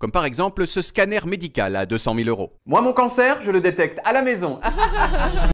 comme par exemple ce scanner médical à 200 000 €. Moi, mon cancer, je le détecte à la maison.